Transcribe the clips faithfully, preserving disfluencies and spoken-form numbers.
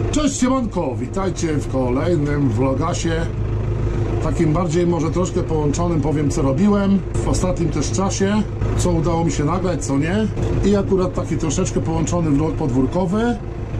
Cześć siemanko, witajcie w kolejnym vlogasie. Takim bardziej może troszkę połączonym, powiem co robiłem w ostatnim też czasie, co udało mi się nagrać, co nie. I akurat taki troszeczkę połączony vlog podwórkowy.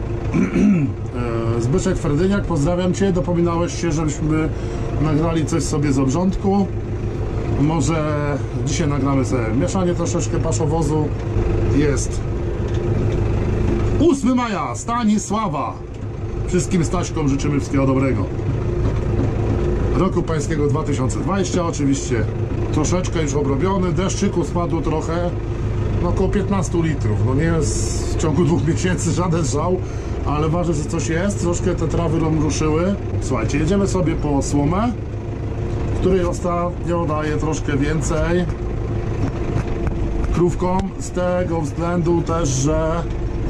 Zbyszek Ferdyniak, pozdrawiam Cię, dopominałeś się, żebyśmy nagrali coś sobie z obrządku. Może dzisiaj nagramy sobie mieszanie troszeczkę paszowozu. Jest ósmego maja, Stanisława. Wszystkim Staśkom życzymy wszystkiego dobrego. Roku pańskiego dwa tysiące dwudziestego, oczywiście troszeczkę już obrobiony, deszczyku spadło trochę, no około piętnaście litrów, no nie jest w ciągu dwóch miesięcy żaden żał, ale ważne, że coś jest, troszkę te trawy ruszyły. Słuchajcie, jedziemy sobie po słomę, której ostatnio daje troszkę więcej krówkom, z tego względu też, że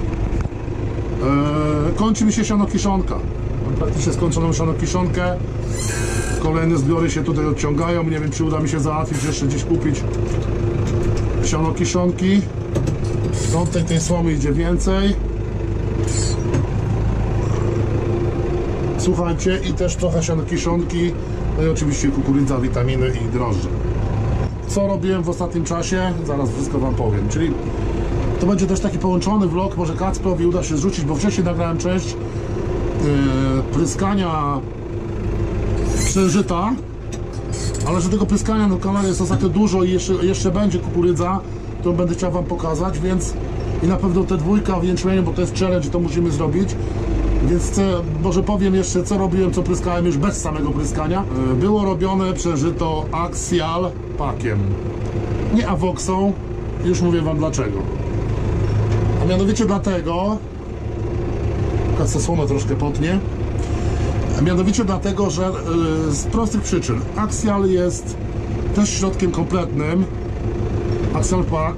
Yy, kończy mi się sianokiszonka. Mam praktycznie skończoną sianokiszonkę. Kolejne zbiory się tutaj odciągają. Nie wiem, czy uda mi się załatwić, jeszcze gdzieś kupić sianokiszonki. Stąd tej, tej słomy idzie więcej. Słuchajcie, i też trochę sianokiszonki. No i oczywiście kukurydza, witaminy i drożdże. Co robiłem w ostatnim czasie? Zaraz wszystko Wam powiem. Czyli to będzie też taki połączony vlog, może Kacprowi uda się zrzucić, bo wcześniej nagrałem część yy, pryskania księżyta, ale że tego pryskania na kanale jest ostatnio dużo i jeszcze, jeszcze będzie kukurydza, to będę chciał Wam pokazać, więc i na pewno te dwójka w jęczmieniu, bo to jest challenge, to musimy zrobić, więc chcę, może powiem jeszcze co robiłem, co pryskałem już bez samego pryskania. Yy, było robione przeżyto Axial Packiem, nie Avoxą, już mówię Wam dlaczego. A mianowicie dlatego, ta słoma troszkę potnie, a mianowicie dlatego, że yy, z prostych przyczyn Axial jest też środkiem kompletnym, Axial Pack,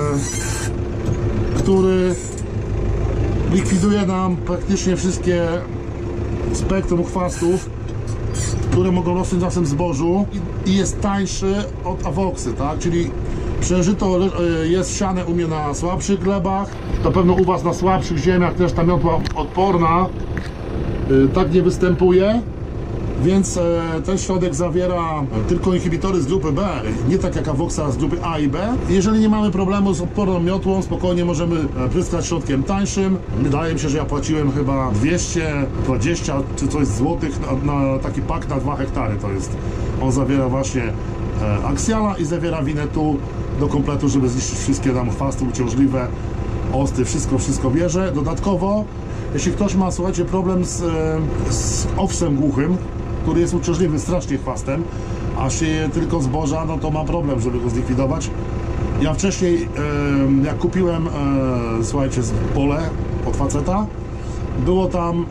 yy, który likwiduje nam praktycznie wszystkie spektrum chwastów, które mogą rosnąć na naszym zbożu i, i jest tańszy od Avoxy, tak? Czyli przeżyto jest siane u mnie na słabszych glebach, na pewno u Was na słabszych ziemiach też ta miotła odporna yy, tak nie występuje, więc yy, ten środek zawiera tylko inhibitory z grupy B, nie tak jak Avoxa z grupy A i B. Jeżeli nie mamy problemu z odporną miotłą, spokojnie możemy pryskać środkiem tańszym. Wydaje mi się, że ja płaciłem chyba dwieście dwadzieścia czy coś złotych na, na taki pak na dwa hektary to jest. On zawiera właśnie e, Axiala i zawiera Winetu do kompletu, żeby zniszczyć wszystkie nam chwasty uciążliwe, osty, wszystko, wszystko bierze. Dodatkowo, jeśli ktoś ma, słuchajcie, problem z, z owsem głuchym, który jest uciążliwy strasznie chwastem, a sieje tylko zboża, no to ma problem, żeby go zlikwidować. Ja wcześniej, e, jak kupiłem, e, słuchajcie, pole od faceta, było tam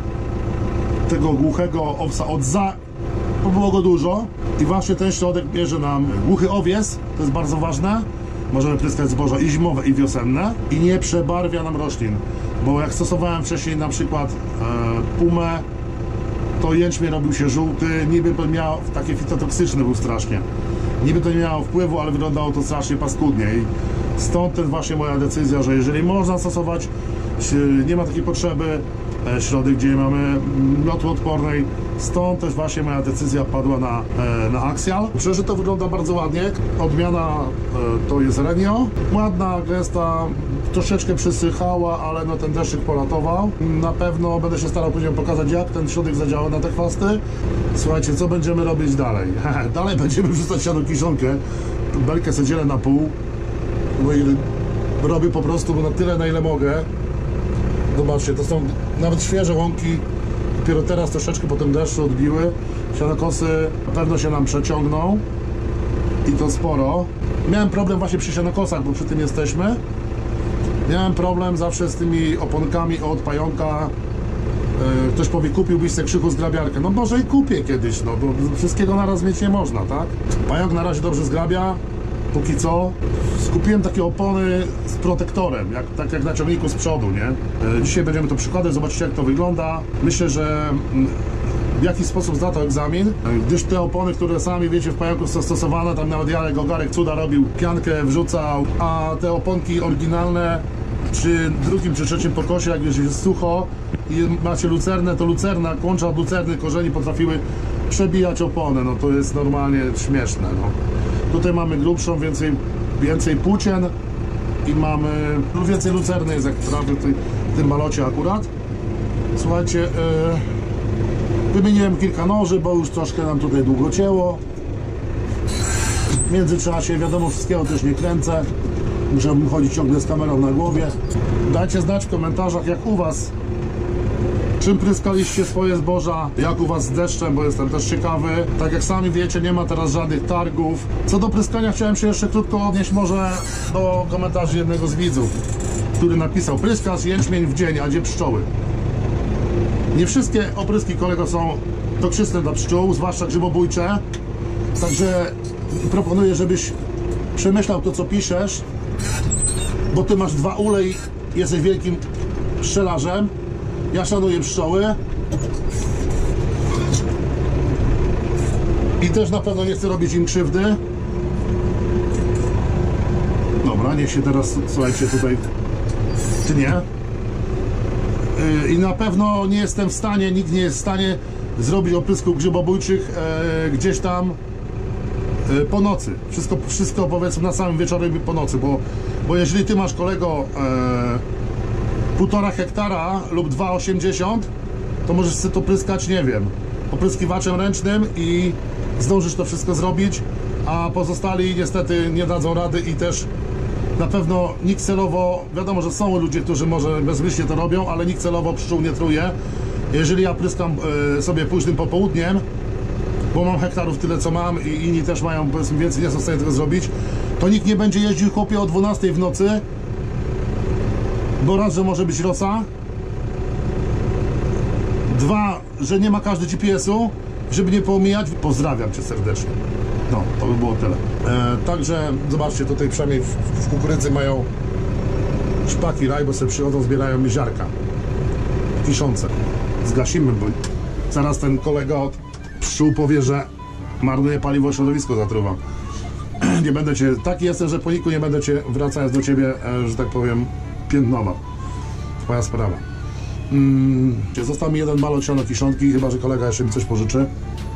tego głuchego owsa od za, bo było go dużo i właśnie ten środek bierze nam głuchy owies, to jest bardzo ważne. Możemy pryskać zboża i zimowe, i wiosenne i nie przebarwia nam roślin, bo jak stosowałem wcześniej na przykład e, pumę, to jęczmień robił się żółty, niby to miał, takie fitotoksyczne był strasznie, niby to nie miało wpływu, ale wyglądało to strasznie paskudnie i stąd też właśnie moja decyzja, że jeżeli można stosować, nie ma takiej potrzeby, środek, gdzie mamy miotu odpornej, stąd też właśnie moja decyzja padła na, na Axial. Przeżyto wygląda bardzo ładnie, odmiana to jest Renio, ładna, gęsta, troszeczkę przysychała, ale no ten deszczyk poratował. Na pewno będę się starał później pokazać, jak ten środek zadziała na te chwasty. Słuchajcie, co będziemy robić dalej? Dalej będziemy wrzucać sianokiszonkę, belkę sobie dzielę na pół, no i robię po prostu na tyle, na ile mogę. Zobaczcie, to są nawet świeże łąki, dopiero teraz troszeczkę po tym deszczu odbiły. Sianokosy na pewno się nam przeciągną i to sporo. Miałem problem właśnie przy sianokosach, bo przy tym jesteśmy. Miałem problem zawsze z tymi oponkami od pająka. Ktoś powie, kupiłbyś sobie krzychu zgrabiarkę. No może i kupię kiedyś, no bo wszystkiego naraz mieć nie można, tak? Pająk na razie dobrze zgrabia, póki co. Skupiłem takie opony z protektorem, jak, tak jak na ciągniku z przodu, nie? Dzisiaj będziemy to przykładać, zobaczycie jak to wygląda. Myślę, że w jaki sposób zda to egzamin, gdyż te opony, które sami wiecie w pająku są stosowane, tam nawet Jarek Ogarek cuda robił, piankę wrzucał, a te oponki oryginalne przy drugim czy trzecim pokosie, jak już jest sucho, i macie lucernę, to lucerna, kłącza od lucerny korzeni potrafiły przebijać oponę, no to jest normalnie śmieszne, no. Tutaj mamy grubszą, więcej, więcej płócien i mamy, no więcej lucerny jest jak prawie w, w tym balocie akurat. Słuchajcie, yy, wymieniłem kilka noży, bo już troszkę nam tutaj długo cięło. W międzyczasie, wiadomo, wszystkiego też nie kręcę. Musiałbym chodzić ciągle z kamerą na głowie. Dajcie znać w komentarzach, jak u was, czym pryskaliście swoje zboża, jak u was z deszczem, bo jestem też ciekawy. Tak jak sami wiecie, nie ma teraz żadnych targów. Co do pryskania, chciałem się jeszcze krótko odnieść może do komentarzy jednego z widzów, który napisał: pryskasz jęczmień w dzień, a gdzie pszczoły? Nie wszystkie opryski, kolego, są toksyczne dla pszczół, zwłaszcza grzybobójcze. Także proponuję, żebyś przemyślał to, co piszesz, bo ty masz dwa ule i jesteś wielkim pszczelarzem. Ja szanuję pszczoły i też na pewno nie chcę robić im krzywdy. Dobra, niech się teraz, słuchajcie, tutaj tnie. I na pewno nie jestem w stanie, nikt nie jest w stanie zrobić oprysków grzybobójczych e, gdzieś tam e, po nocy. Wszystko, wszystko powiedzmy na samym wieczorem i po nocy, bo, bo jeżeli ty masz, kolego, e, półtora hektara lub dwa osiemdziesiąt, to możesz sobie to pryskać, nie wiem, opryskiwaczem ręcznym i zdążysz to wszystko zrobić, a pozostali niestety nie dadzą rady i też na pewno nikt celowo, wiadomo, że są ludzie, którzy może bezmyślnie to robią, ale nikt celowo pszczół nie truje. Jeżeli ja pryskam y, sobie późnym popołudniem, bo mam hektarów tyle, co mam i inni też mają, powiedzmy, więcej, nie są w stanie tego zrobić, to nikt nie będzie jeździł, chłopie, o dwunastej w nocy, bo raz, że może być rosa, dwa, że nie ma każdy G P S u, żeby nie poomijać. Pozdrawiam cię serdecznie. No, to by było tyle. E, także zobaczcie, tutaj przynajmniej w, w kukurydzy mają szpaki raj, bo sobie przychodzą, zbierają mi ziarka kiszące. Zgasimy, bo zaraz ten kolega od pszczół powie, że marnuje paliwo, środowisko zatruwa. Nie będę cię, taki jestem, że po niku nie będę cię, wracając do ciebie, e, że tak powiem, piętnował. Twoja sprawa. Mm, został mi jeden balot siano kiszonki, chyba że kolega jeszcze mi coś pożyczy.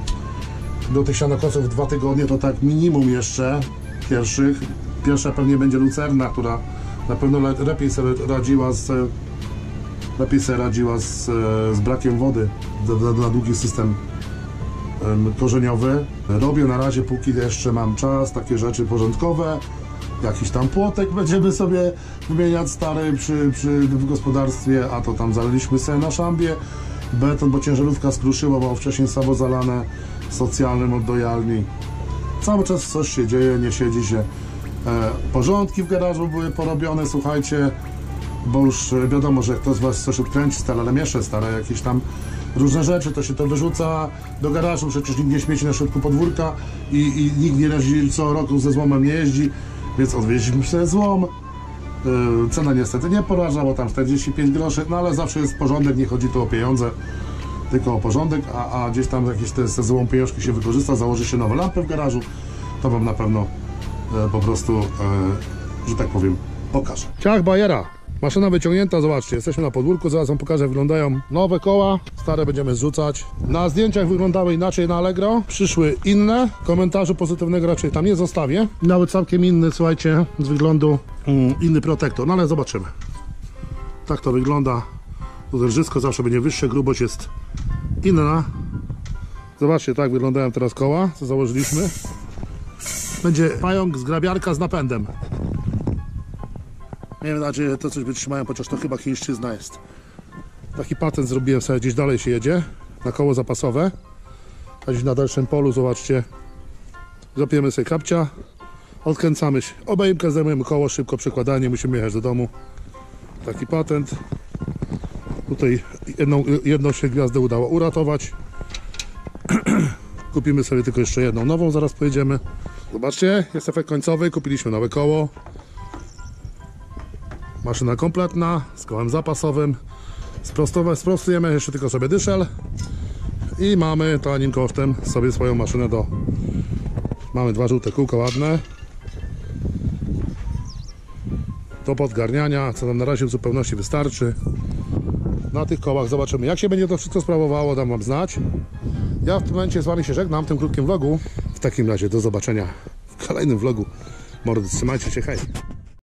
Do tych sianokosów dwa tygodnie to tak minimum jeszcze pierwszych. Pierwsza pewnie będzie lucerna, która na pewno lepiej sobie radziła z lepiej sobie radziła z, z brakiem wody na długi system um, korzeniowy. Robię na razie, póki jeszcze mam czas, takie rzeczy porządkowe. Jakiś tam płotek będziemy sobie wymieniać stary przy, przy, w gospodarstwie, a to tam zaliliśmy sobie na szambie beton, bo ciężarówka skruszyła, bo wcześniej słabo zalane socjalnym od dojalni. Cały czas coś się dzieje, nie siedzi się. E, porządki w garażu były porobione, słuchajcie, bo już wiadomo, że ktoś z was coś odkręci stare, ale mieszczę stare jakieś tam różne rzeczy, to się to wyrzuca do garażu, przecież nikt nie śmieci na środku podwórka i, i nikt nie jeździ co roku ze złomem nie jeździ, więc odwieźliśmy sobie złom. Yy, cena niestety nie poraża, bo tam czterdzieści pięć groszy, no ale zawsze jest porządek, nie chodzi tu o pieniądze, tylko o porządek, a, a gdzieś tam jakieś te, te złą pieniążki się wykorzysta, założy się nowe lampy w garażu, to wam na pewno e, po prostu, e, że tak powiem, pokażę. Ciach bajera, maszyna wyciągnięta, zobaczcie, jesteśmy na podwórku, zaraz wam pokażę, jak wyglądają nowe koła, stare będziemy zrzucać. Na zdjęciach wyglądały inaczej na Allegro, przyszły inne, komentarzu pozytywnego raczej tam nie zostawię. Nawet całkiem inny, słuchajcie, z wyglądu mm, inny protektor, no ale zobaczymy. Tak to wygląda. To drżysko zawsze będzie wyższe, grubość jest inna. Zobaczcie, tak wyglądają teraz koła, co założyliśmy. Będzie pająk z grabiarka z napędem. Miejmy nadzieję, że to coś wytrzymają, chociaż to chyba chińszczyzna jest. Taki patent zrobiłem sobie, gdzieś dalej się jedzie, na koło zapasowe. A gdzieś na dalszym polu, zobaczcie, zapiemy sobie kapcia, odkręcamy się, obejmkę, zdejmujemy koło, szybko przekładanie, musimy jechać do domu. Taki patent. Tutaj jedną, jedną się gwiazdę udało uratować. Kupimy sobie tylko jeszcze jedną nową, zaraz pojedziemy. Zobaczcie, jest efekt końcowy, kupiliśmy nowe koło. Maszyna kompletna, z kołem zapasowym. Sprostować, sprostujemy jeszcze tylko sobie dyszel. I mamy tanim kosztem sobie swoją maszynę do... Mamy dwa żółte kółka ładne. Do podgarniania, co nam na razie w zupełności wystarczy. na tych kołach. Zobaczymy, jak się będzie to wszystko sprawowało, dam wam znać. Ja w tym momencie z wami się żegnam w tym krótkim vlogu. W takim razie do zobaczenia w kolejnym vlogu. Mordy, trzymajcie się, hej!